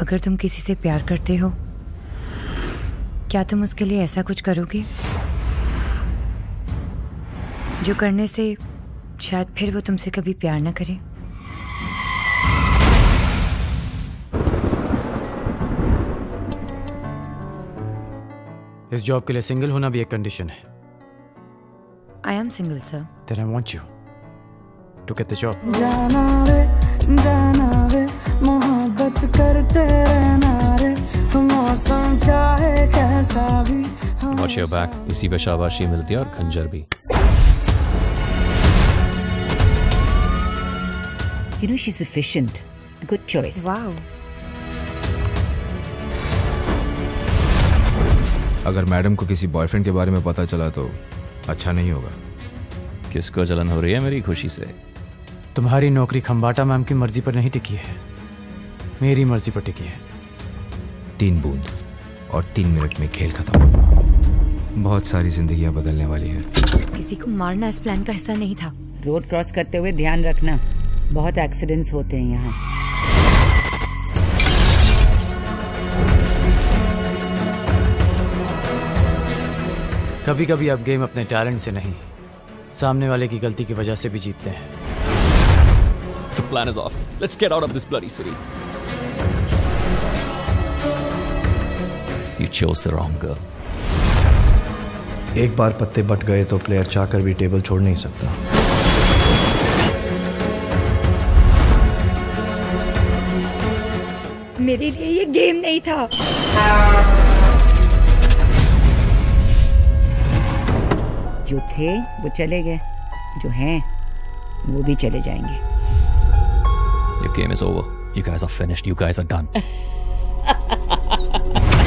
अगर तुम किसी से प्यार करते हो, क्या तुम उसके लिए ऐसा कुछ करोगे जो करने से शायद फिर वो तुमसे कभी प्यार ना करे? इस जॉब के लिए सिंगल होना भी एक कंडीशन है। I am single, sir. Then I want you to get the job. जाना वे मोहब्बत करते रहना रे, मौसम चाहे कैसा भी। Watch your back. इसी पे शाबाशी मिलती है और खंजर भी। You know she's efficient. Good choice. Wow. अगर मैडम को किसी बॉयफ्रेंड के बारे में पता चला तो अच्छा नहीं होगा। किसको जलन हो रही है मेरी खुशी से? तुम्हारी नौकरी खंबाटा मैम की मर्जी पर नहीं टिकी है, मेरी मर्जी पर टिकी है। 3 बूंद और 3 मिनट में खेल खत्म। बहुत सारी जिंदगियां बदलने वाली है। किसी को मारना इस प्लान का हिस्सा नहीं था। रोड क्रॉस करते हुए ध्यान रखना, बहुत एक्सीडेंट्स होते हैं यहाँ। कभी कभी आप गेम अपने टैलेंट से नहीं, सामने वाले की गलती की वजह से भी जीतते हैं। The plan is off. Let's get out of this bloody city. You chose the wrong girl. एक बार पत्ते बट गए तो प्लेयर चाहकर भी टेबल छोड़ नहीं सकता। मेरे लिए ये गेम नहीं था। जो थे वो चले गए, जो हैं वो भी चले जाएंगे। Your game is over. You guys are finished. You guys are done.